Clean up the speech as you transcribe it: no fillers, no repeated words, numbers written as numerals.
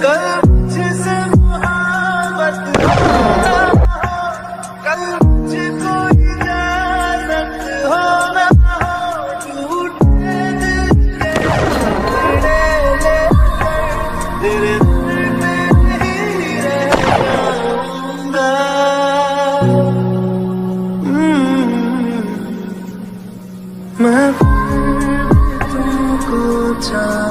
कल मुझसे मोहब्बत हो, कल मुझको इजाजत हो ना हो, टूटे दिल के ले तेरे दिल में ही रह जाऊंगा। मैं तुमको चाह